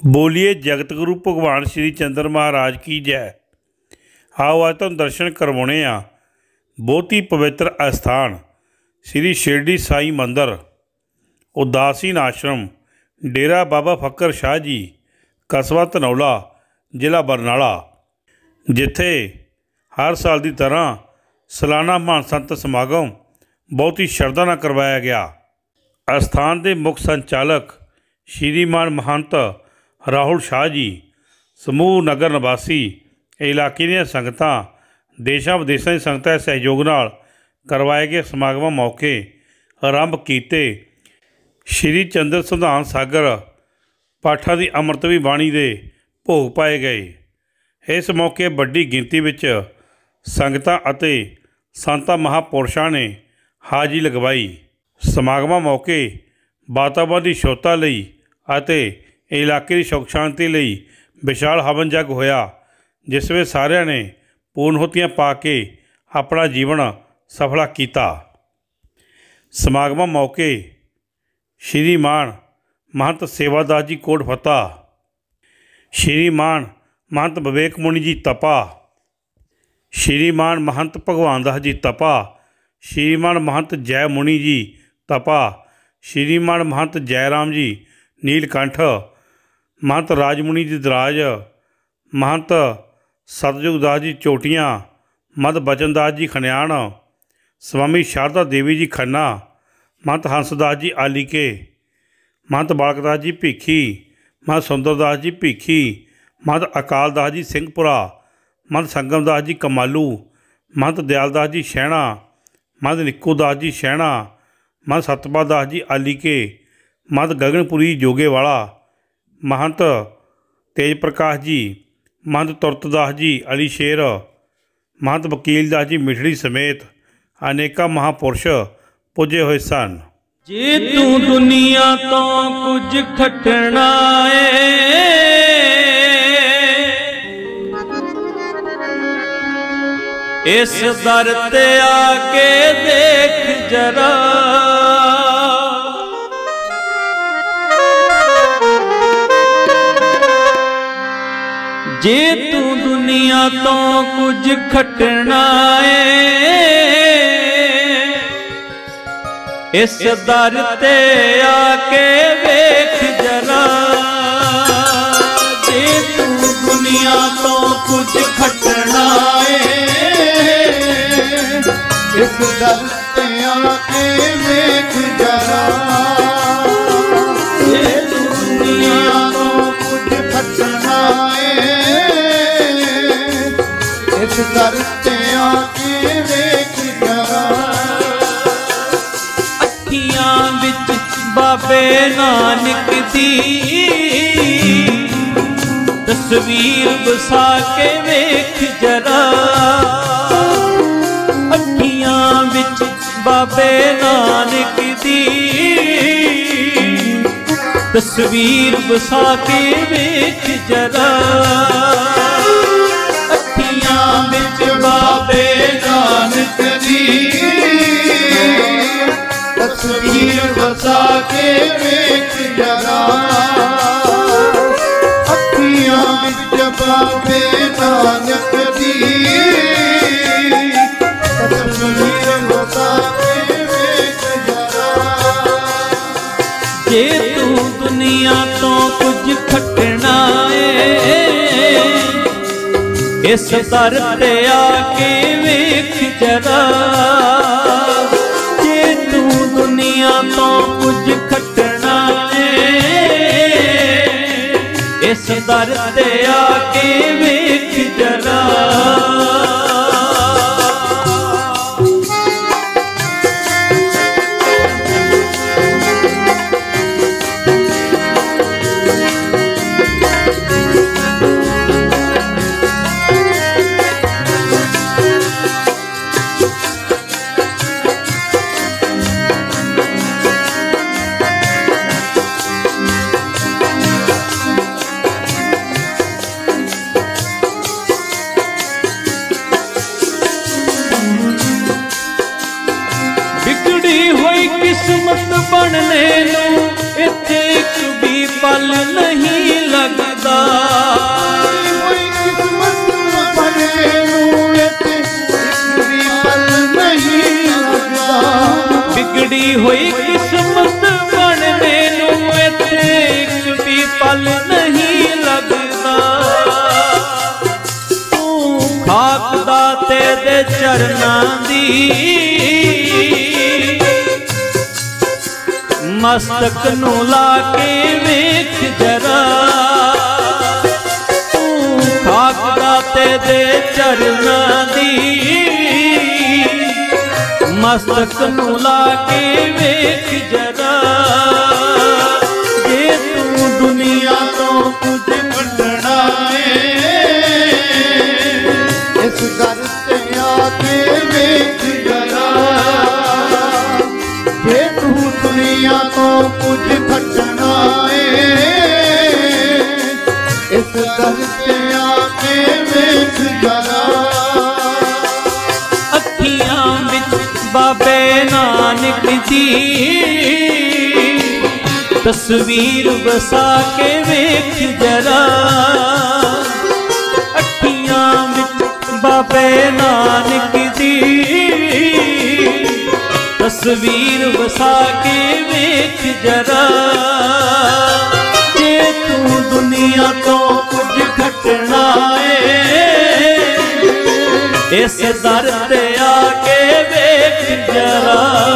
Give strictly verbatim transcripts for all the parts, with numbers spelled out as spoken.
बोलिए जगत गुरु भगवान श्री चंद्र महाराज की जय। आओ अज तुहानूं दर्शन करवाने आ बहुत ही पवित्र अस्थान श्री शिरडी साई मंदिर उदासीन आश्रम डेरा बाबा फक्कर शाह जी कस्बा धनौला जिला बरनाला, जिथे हर साल की तरह सालाना महान संत समागम बहुत ही श्रद्धा नाल करवाया गया। अस्थान के मुख संचालक श्रीमान महंत राहुल शाह जी समूह नगर निवासी इलाके दी संगतां देशां विदेशां दी संगतां दे सहयोग नाल करवाए गए समागमां मौके आरंभ कीते श्री चंद्र संधान सागर पाठां दी अमृतवी बाणी दे भोग पाए गए। इस मौके वड्डी गिनती विच संगतां अते संतां महापुरुषां ने हाज़री लगवाई। समागमां मौके वातावरण की शुद्धता लई अते इलाके की सुख शांति लई विशाल हवन जग होया, जिस में सारिਆਂ ने पूर्णहुतियां पा के अपना जीवन सफला किया। समागमां मौके श्रीमान महंत सेवादास जी कोट फता, श्रीमान महंत विवेक मुनि जी तपा, श्रीमान महंत भगवान दास जी तपा, श्रीमान महंत जय मुनि जी तपा, श्रीमान महंत जयराम जी नीलकंठ, महंत राजमुनि जी दराज, महंत सतयुग दास जी चोटियां, महंत बचनदास जी खन्याण, स्वामी शारदा देवी जी खन्ना, महंत हंसदास जी आलीके, महंत बालकदास जी भीखी, महंत सुंदरदास जी भीखी, महंत अकाल दास जी सिंहपुरा, महंत संगमदास जी कमालू, महंत दयालदास जी शैणा, महंत निक्को दास जी शैणा, महंत सतपाल दास जी आलीके, महंत गगनपुरी जोगेवाला, महंत तेज प्रकाश जी, महंत तुरतदास जी अली शेर, महंत वकील दास जी मिठड़ी समेत अनेका महापुरुष पुजे हुए सन। जे तू दुनिया तो कुछ खटना है, इस दर ते आके देख जरा, जे तू दुनिया तो कुछ खटना है, इस दर ते आके वेख जरा। जे तू दुनिया तो कुछ खटना है, इस दर ते आके वेख जरा। जे तू दुनिया तो कुछ खटना है, इस दर ते आके वेख जरा। अखियां विच बाबे नानक दी तस्वीर बसा के वेख जरा। अखियां विच बाबे नानक दी तस्वीर बसा के वेख जरा। अखियां विच बाबे नानक दी तस्वीर बसा के वेख जरा। अखियां विच बाबे नानक दी तस्वीर बसा के वेख जरा। जे तू दुनिया तो कुछ खटना है, इस दर ते आके वेख जरा। जे तू दुनिया तो कुछ खटना है, इस दर ते आके वेख जरा। किस्मत बनने नूं इत्थे एक भी पल नहीं लगदा। होई किस्मत बनने नूं इत्थे एक भी पल नहीं लगदा। बिगड़ी हुई किस्मत बनने नूं इत्थे एक भी पल नहीं लगदा। तू खाक दा तेरे चरनां दी मस्तक नू ला के वेख जरा। तू खाक दा तेरे चरनां दी मस्तक नू ला के वेख जरा। जे तू दुनिया तो कुछ कटना है इस दर ते आके वेख जरा। जे तू दुनिया तो कुछ खटना है इस दर ते आके वेख जरा। अखियां विच बाबे नानक दी तस्वीर बसा के वेख जरा। अखियां विच बाबे नानक दी तस्वीर बसा के वेख जरा। जे तू दुनिया तो कुछ खटना है इस दर ते आके वेख जरा।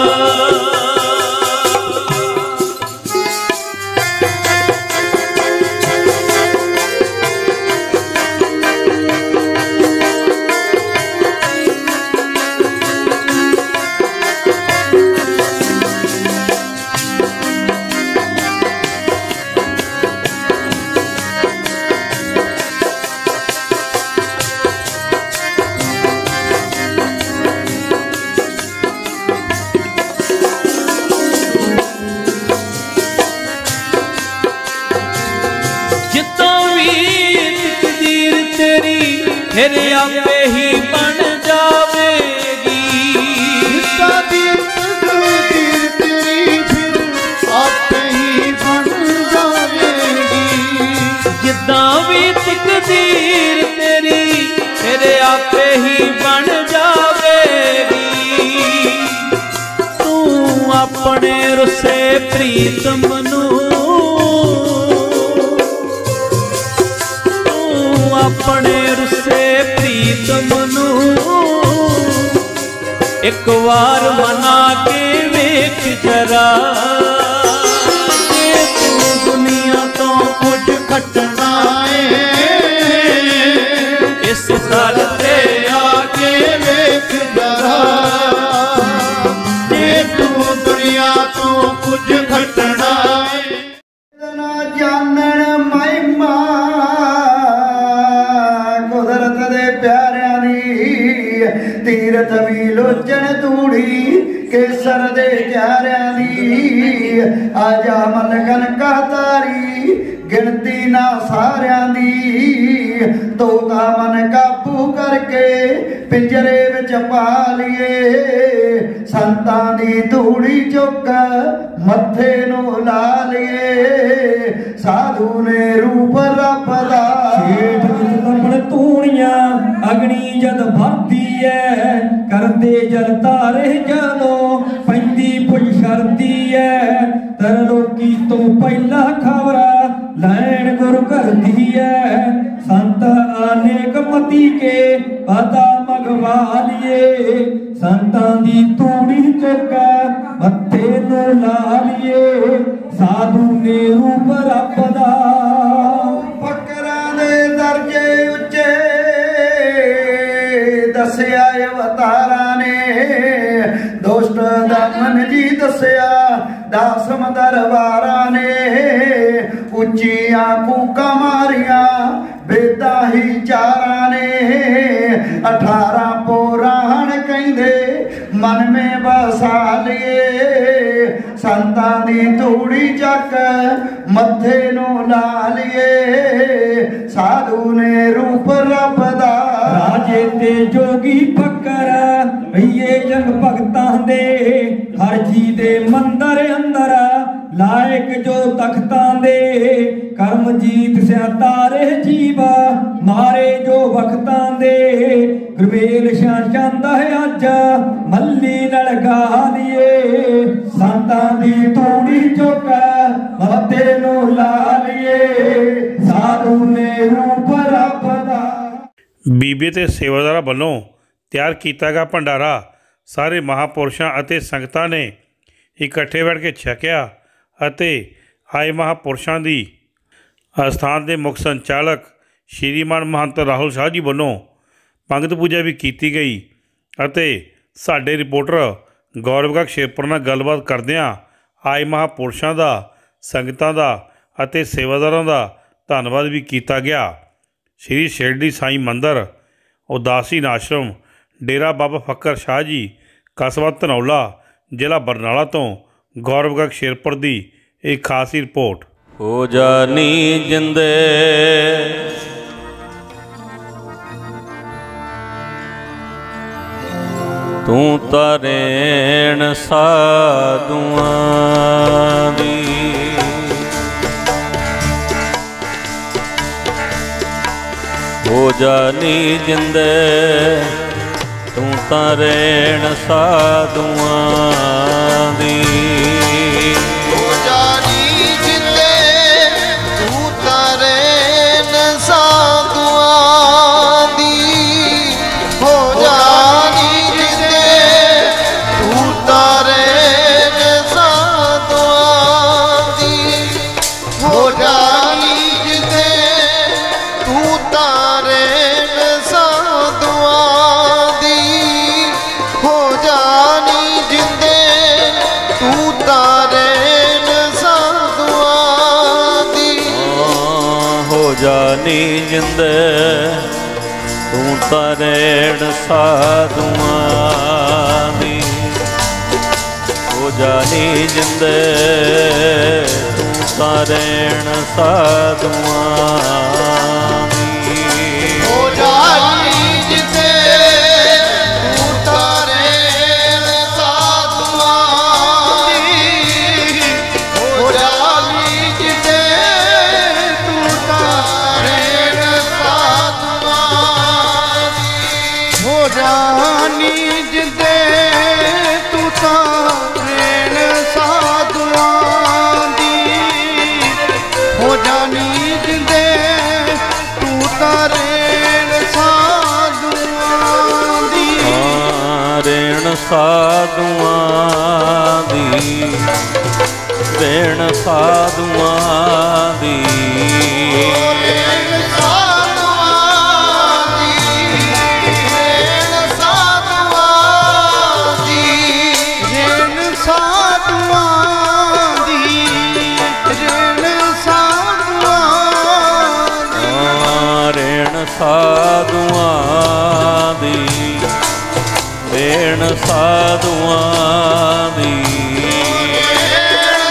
फिर आपे ही बन जावेगी। जिद्दां दी तकदीर तेरी फिर आपे ही बन जावेगी। जिद्दां भी तकदीर तेरी फिर आपे ही बन जावेगी। तू अपने रुसे प्रीतम नू अपने रुसे प्रीतम नू एक बार मना के वेख जरा। जे तू दुनिया तो कुछ खटना है इस दर ते आके वेख जरा। जे तू दुनिया तो कुछ खटना है ना जानन महिमा कुदरत दे प्यारियां दी। तीरथ भी लोचन तूड़ी केसर दे क्यारियां दी। आजा मलकन का तारी गिनती ना सारियां दी। तोता मन काबू करके पिंजरे विच पा लिए। संतां दी धूड़ी चुक मत्थे नू ला लिए। साधु ने रूप रब दा छेठ तमण तूणियां अग्नि जद भरती है। करदे जल तारे जदों पैंदी पुछ करदी है। तरलोकी तो पहला खबरा लैन गुरु करदी है। संत अनेक मती के पता मगवा लिए। संतां दी तूड़ी चुक मत्थे नू ला लिए। साधु ने रूप रब दा फकरां दे दर्जे उच्चे दसिया अवतारां ने। दोस्त दमन जी दसिया दासम दरबारां ने। उच्चियां कूकां मारियां बेदा ही चारां ने। अठारह पुराण कहंदे मन में बसा लिए। संतां दी धूड़ी चक मत्थे नू ला लिए। साधु ने रूप रब दा राजे ते जोगी फकर रहिए जग भगतां दे हर जी दे मंदर अंदर लायक जो तख्तां दे करम जीत सिया तारे जीवा मारे जो वक्तां दे गुरमेल शाह चंद है अज मल्ली नल गा दिए संतां दी तूड़ी चुक मते नू ला लिए साधु ने रूप रब दा। ਬੀਬੀ ਤੇ ਸੇਵਾਦਾਰਾਂ ਵੱਲੋਂ ਤਿਆਰ ਕੀਤਾ ਗਿਆ ਭੰਡਾਰਾ ਸਾਰੇ ਮਹਾਂਪੁਰਸ਼ਾਂ ਅਤੇ ਸੰਗਤਾਂ ਨੇ ਇਕੱਠੇ ਬੈਠ ਕੇ ਛਕਿਆ ਅਤੇ ਆਏ ਮਹਾਂਪੁਰਸ਼ਾਂ ਦੀ ਅਸਥਾਨ ਦੇ ਮੁੱਖ ਸੰਚਾਲਕ ਸ਼੍ਰੀਮਾਨ ਮਹੰਤ ਰਾਹੁਲ ਸ਼ਾਹ ਜੀ ਵੱਲੋਂ ਪੰਗਤ ਪੂਜਾ ਵੀ ਕੀਤੀ ਗਈ ਅਤੇ ਸਾਡੇ ਰਿਪੋਰਟਰ ਗੌਰਵ ਗਾਗ ਸ਼ੇਰਪੁਰ ਨਾਲ ਗੱਲਬਾਤ ਕਰਦਿਆਂ ਆਏ ਮਹਾਂਪੁਰਸ਼ਾਂ ਦਾ ਸੰਗਤਾਂ ਦਾ ਅਤੇ ਸੇਵਾਦਾਰਾਂ ਦਾ ਧੰਨਵਾਦ ਵੀ ਕੀਤਾ ਗਿਆ। ਸ਼੍ਰੀ ਸ਼ਿਰਡੀ ਸਾਈਂ ਮੰਦਰ ਉਦਾਸੀਨ ਆਸ਼ਰਮ ਡੇਰਾ ਬਾਬਾ ਫਕਰ ਸ਼ਾਹ ਜੀ ਕਸਬਾ ਧਨੌਲਾ ਜ਼ਿਲ੍ਹਾ ਬਰਨਾਲਾ ਤੋਂ ਗੌਰਵ ਗਾਗ ਸ਼ੇਰਪੁਰ ਦੀ ਇੱਕ ਖਾਸ ਰਿਪੋਰਟ। ਹੋ ਜਾਨੀ ਜਿੰਦੇ ਤੂੰ ਤਰੇਣ ਸਾਧੂਆਂ ਦੀ ਹੋ ਜਾਨੀ ਜਿੰਦੇ ਤੂੰ ਤਰੇਣ ਸਾਧੂਆਂ ਦੀ ਹੋ ਜਾਨੀ ਜਿੰਦੇ ਤੂੰ ਤਰੇਣ ਸਾਧੂਆਂ ਦੀ ਹੋ ਜਾਨੀ ਜਿੰਦੇ ਤੂੰ ਤਰੇਣ ਸਾਧੂਆਂ ਦੀ ਹੋ ਜਾਨੀ ਜਿੰਦੇ ਤੂੰ ਤਾਰੇਣ ਸਾਧੂਆਂ ਦੀ ਹੋ ਜਾਨੀ ਜਿੰਦੇ ਤੂੰ ਤਾਰੇਣ ਸਾਧੂਆਂ ਦੀ ਹੋ ਜਾਨੀ ਜਿੰਦੇ ਤੂੰ ਤਰੇਣ ਸਾਧੂਆਂ ਦੀ ਹੋ ਜਾਨੀ ਜਿੰਦੇ ਤੂੰ ਤਰੇਣ ਸਾਧੂਆਂ ਹੋ ਜਾਨੀ ਜਿੰਦੇ ਤੂੰ ਤਾਰੇਣ ਸਾਧੂਆਂ ਦੀ ਹੋ ਜਾਨੀ ਜਿੰਦੇ ਤੂੰ ਤਾਰੇਣ ਸਾਧੂਆਂ ਦੀ ਹੋ ਜਾਨੀ ਜਿੰਦੇ ਤੂੰ ਤਾਰੇਣ ਸਾਧੂਆਂ ਦੀ ਹੋ ਜਾਨੀ ਜਿੰਦੇ ਤੂੰ ਤਾਰੇਣ ਸਾਧੂਆਂ ਦੀ ਰੇਣ ਸਾਧੂਆਂ ਦੀ ਰੇਣ ਸਾਧੂਆਂ ਦੀ ਰੇਣ ਸਾਧੂਆਂ ਦੀ ਰੇਣ ਸਾਧੂਆਂ ਦੀ ਰੇਣ ਸਾਧੂਆਂ ਦੀ ਰੇਣ ਸਾਧੂਆਂ ਦੀ ਰੇਣ ਸਾਧੂਆਂ ਦੀ ਰੇਣ ਸਾਧੂਆਂ ਦੀ ਰੇਣ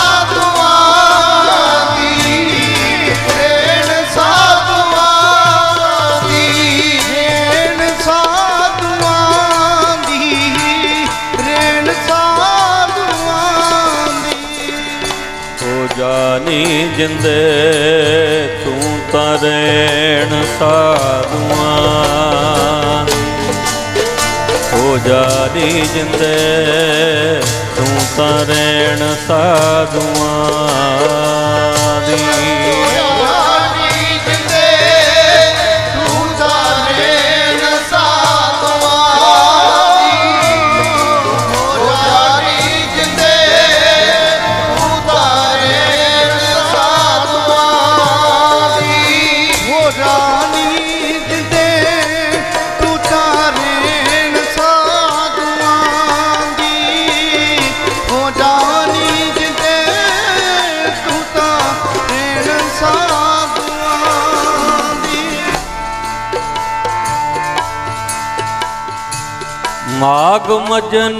ਸਾਧੂਆਂ ਦੀ ਰੇਣ ਸਾਧੂਆਂ ਦੀ ਰੇਣ ਸਾਧੂਆਂ ਦੀ ਰੇਣ ਸਾਧੂਆਂ ਦੀ ਹੋ ਜਾਨੀ ਜਿੰਦੇ ਤੂੰ ਤਰੇਣ ਸਾਧੂਆਂ ਹੋ ਜਾਨੀ ਜਿੰਦੇ ਤੂੰ ਤਰੇਣ ਸਾਧੂਆਂ ਦੀ ਜਾਨੀ ਜਿੰਦੇ ਤੂੰ ਤਾਰੇਣ ਸਾਧੂਆਂ ਦੀ ਹੋ ਜਾਨੀ ਜਿੰਦੇ ਤੂੰ ਤਾਰੇਣ ਸਾਧੂਆਂ ਦੀ ਹੋ ਜਾਨੀ ਜਿੰਦੇ ਤੂੰ ਤਾਰੇਣ ਸਾਧੂਆਂ ਦੀ ਹੋ ਜਾਨੀ ਜਿੰਦੇ ਤੂੰ ਤਾਰੇਣ ਸਾਧੂਆਂ ਦੀ ਮਾਗ ਮਜਨ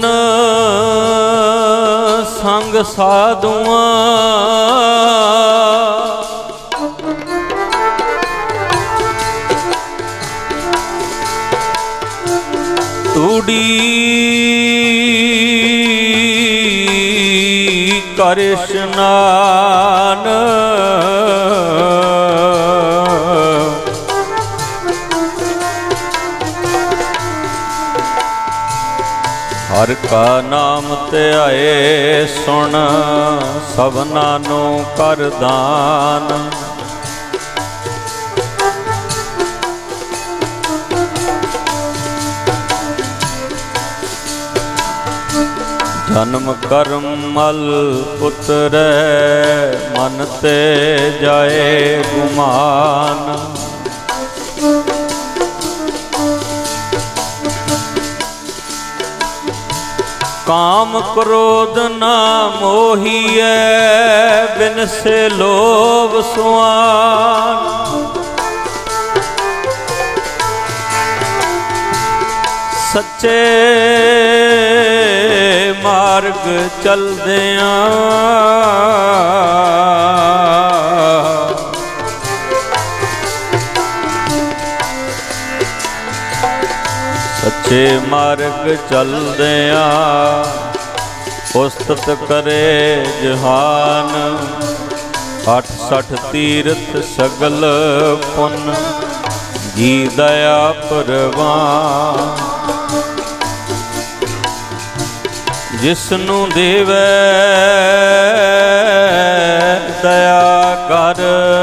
ਸੰਗ ਸਾਧੂਆਂ ਕਰ ਇਸ਼ਨਾਨ। ਹਰ ਕਾ ਨਾਮ ਧਿਆਏ ਸੁਣ ਸਭਨਾ ਨੂੰ ਕਰ ਦਾਨ। ਜਨਮ ਕਰਮ ਮਲ ਉਤਰੈ ਮਨ ਤੇ ਜਾਏ ਗੁਮਾਨ। ਕਾਮ ਕ੍ਰੋਧ ਨਾ ਮੋਹੀਐ ਬਿਨ ਸੇ ਲੋਭ ਸੁਆਨ। ਸੱਚੇ ਮਾਰਗ ਚਲਦਿਆਂ ਸੱਚੇ ਮਾਰਗ ਚਲਦਿਆਂ ਉਸਤਤ ਕਰੇ ਜਹਾਨ। ਅੱਠ ਸਠ ਤੀਰਥ ਸਗਲ ਪੁੰਨ ਜੀ ਦਇਆ ਪ੍ਰਵਾਨ। ਜਿਸਨੂੰ ਦੇਵੈ ਦਇਆ ਕਰ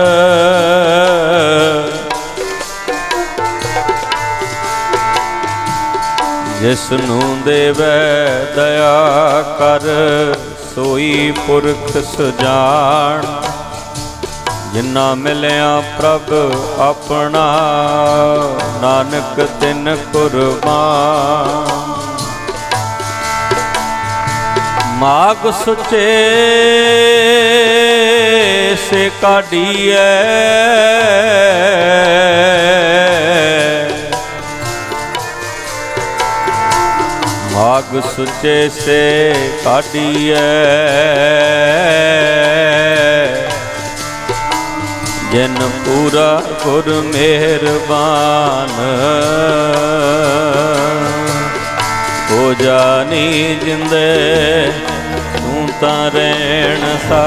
ਜਿਸਨੂੰ ਦੇਵੈ ਦਇਆ ਕਰ ਸੋਈ ਪੁਰਖ ਸੁਜਾਨ। ਜਿਨਾ ਮਿਲਿਆ ਪ੍ਰਭ ਆਪਣਾ ਨਾਨਕ ਤਿਨ ਕੁਰਬਾਨ। ਮਾਗ ਸੁਚੇ ਸੇ ਕਾਢੀਐ ਮਾਗ ਸੁਚੇ ਸੇ ਕਾਢੀਐ। ਜਿਨ ਪੂਰਾ ਗੁਰ ਮਿਹਰਬਾਨ। ਹੋ ਜਾਣੀ ਜਿੰਦੇ ਤੂੰ ਤਾਂ ਰਹਿਣ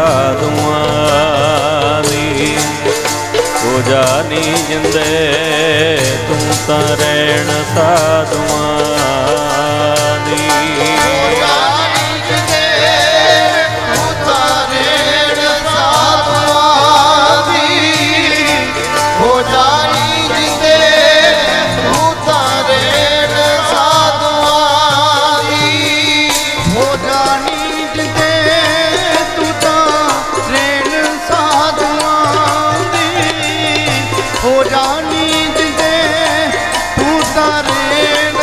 ਸਾਧੂਆਂ ਦੀ। ਹੋ ਜਾਣੀ ਜਿੰਦੇ ਤੂੰ ਤਾਂ ਰਹਿਣ ਸਾਧੂਆਂ ਦੀ। ਹੋ ਜਾਣੀ ਜਿੰਦੇ ਤੂੰ ਤਾਂ ਰਹਿਣ ਸਾਧੂਆਂ ਦੀ। ਹੋ ਜਾਣੀ ਜਿੰਦੇ ਤੂੰ ਤਾਂ ਰਹਿਣ ਸਾਧੂਆਂ ਦੀ। ਹੋ ਜਾਣੀ ਜਿੰਦੇ ਤੂੰ ਤਾਂ ਰਹਿਣ ਸਾਧੂਆਂ ਦੀ। ਹੋ ਜਾਣੀ ਜਿੰਦੇ ਤੂੰ ਤਾਂ ਰਹਿਣ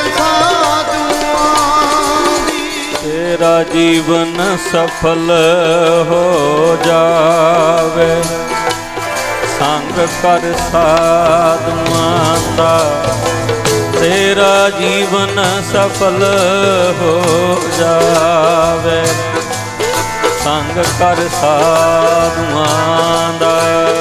ਸਾਧੂਆਂ ਦੀ। ਤੇਰਾ ਜੀਵਨ ਸਫਲ ਹੋ ਜਾਵੇ ਸੰਗ ਕਰ ਸਾਧੂਆਂ ਦਾ। ਤੇਰਾ ਜੀਵਨ ਸਫਲ ਹੋ ਜਾਵੇ ਸੰਗ ਕਰ ਸਾਧੂਆਂ ਦਾ।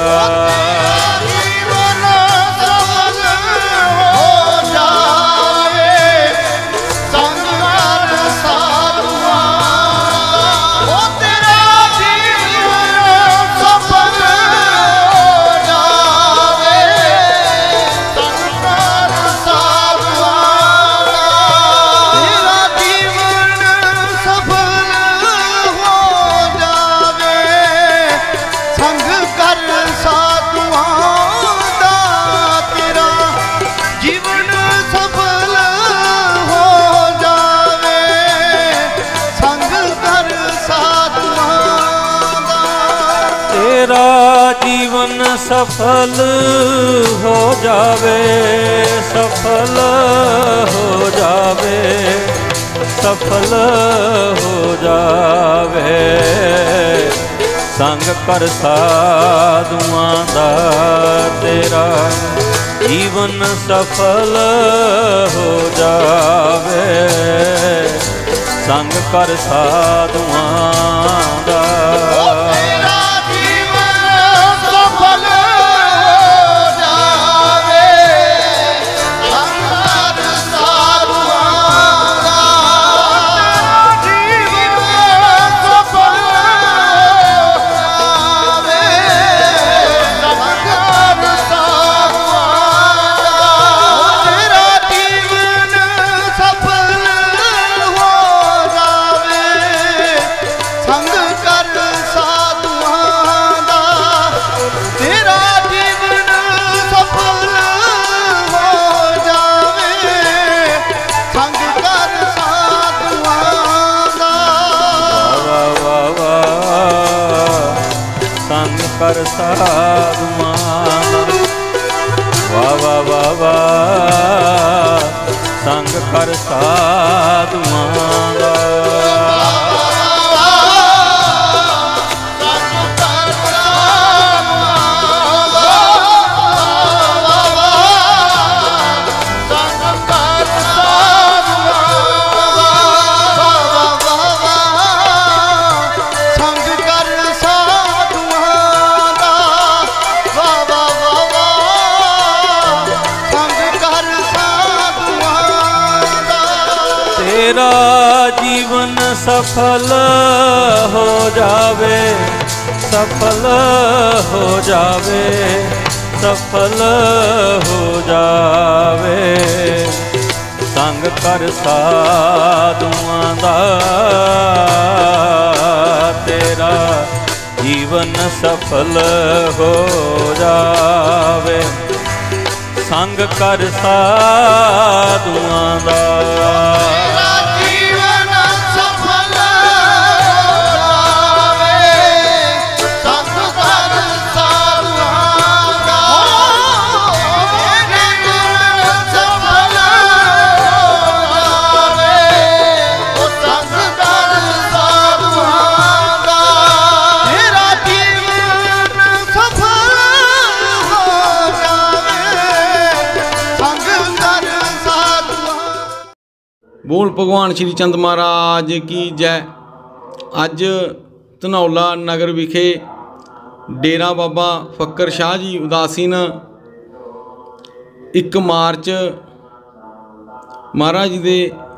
ਜੀਵਨ ਸਫਲ ਹੋ ਜਾਵੇ ਸੰਗ ਕਰ ਸਾਧੂਆਂ ਦਾ। ਓ ਤੇਰਾ ਜੀਵਨ ਸਫਲ ਹੋ ਜਾਵੇ ਸੰਗ ਕਰ ਸਾਧੂਆਂ ਦਾ। ਤੇਰਾ ਜੀਵਨ ਸਫਲ ਹੋ ਜਾਵੇ ਸੰਗ ਕਰ ਸਾਧੂਆਂ ਦਾ। ਤੇਰਾ ਜੀਵਨ ਸਫਲ ਹੋ ਜਾਵੇ ਸੰਗ ਕਰ ਸਾਧੂਆਂ ਦਾ। ਤੇਰਾ ਜੀਵਨ ਸਫਲ ਹੋ ਜਾਵੇ ਸਫਲ ਹੋ ਜਾਵੇ ਸਫਲ ਹੋ ਜਾਵੇ ਸੰਗ ਕਰ ਸਾਧੂਆਂ ਦਾ। ਤੇਰਾ ਜੀਵਨ ਸਫਲ ਹੋ ਜਾਵੇ ਸੰਗ ਕਰ ਸਾਧੂਆਂ ਦਾ। ਤੇਰਾ ਜੀਵਨ ਸਫਲ ਹੋ ਜਾਵੇ ਸੰਗ ਕਰ ਸਾਧੂਆਂ ਦਾ। ਤੇਰਾ ਜੀਵਨ ਸਫਲ ਕਰ ਸਾਧੂਆਂ ਦਾ। ਵਾਹ ਵਾਹ ਵਾਹ ਵਾਹ ਸੰਗ ਕਰ ਸਾਧੂਆਂ ਦਾ। तेरा जीवन सफल हो जावे, सफल हो जावे, सफल हो जावे संग कर साधुआं दा। तेरा जीवन सफल हो जावे संग कर साधुआं दा। बोल भगवान श्री चंद महाराज की जय। अज धनौला नगर विखे डेरा बाबा फक्कर शाह जी उदासीन एक मार्च महाराज जी दे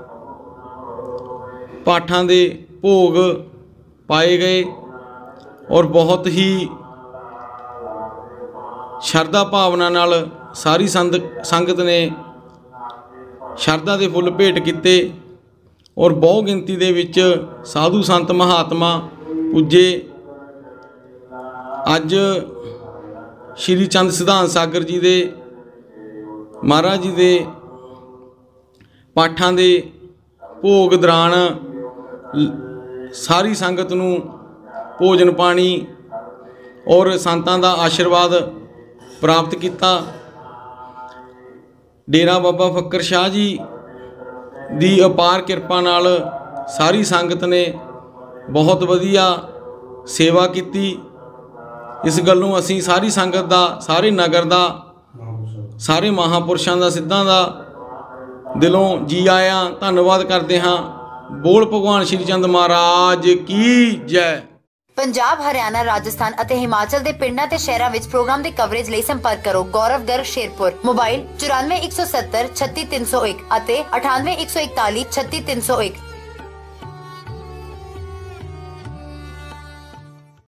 पाठां दे भोग पाए गए और बहुत ही शरधा भावना नाल सारी संद संगत ने शरधा के फुल भेंट किते और बहु गिनती दे विच साधु संत महात्मा पूजे। अज श्री चंद सिद्धांत सागर जी दे महाराज जी दे पाठां दे भोग दौरान सारी संगत नूं भोजन पानी और संतां दा आशीर्वाद प्राप्त किया। डेरा बाबा फक्कर शाह जी दी अपार किरपा नाल सारी संगत ने बहुत वधिया सेवा की। इस गल्लों असी सारी संगत दा, सारे नगर दा, सारे महापुरुषों का सिद्धां दा दिलों जी आया धन्नवाद करते हाँ। बोल भगवान श्री चंद महाराज की जय। पंजाब, हरियाणा, राजस्थान ਅਤੇ ਹਿਮਾਚਲ ਦੇ ਪਿੰਡਾਂ ਤੇ ਸ਼ਹਿਰਾਂ ਵਿੱਚ ਪ੍ਰੋਗਰਾਮ ਦੀ ਕਵਰੇਜ ਲਈ ਸੰਪਰਕ ਕਰੋ ਗੌਰਵ ਗਰਗ ਸ਼ੇਰਪੁਰ। ਮੋਬਾਈਲ ਚੁਰਾਨਵੇਂ ਇੱਕ ਸੌ ਸੱਤਰ ਛੱਤੀ ਤਿੰਨ ਸੌ ਇੱਕ ਅਤੇ ਅਠਾਨਵੇਂ ਇੱਕ ਸੌ ਇਕਤਾਲੀ ਛੱਤੀ ਤਿੰਨ ਸੌ ਇੱਕ।